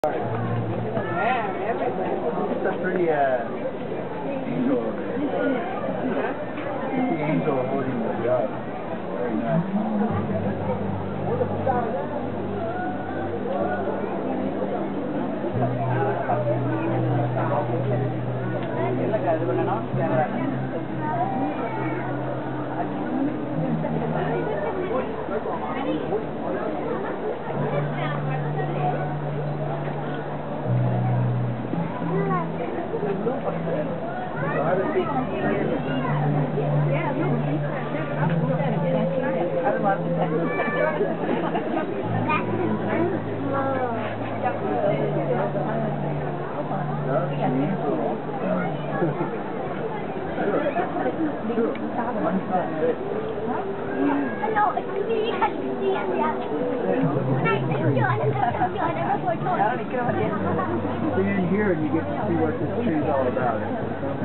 Yeah, everything. It's a pretty angel over there. It's the angel holding the dove. Very nice. Stand here and you get to see what this tree's all about.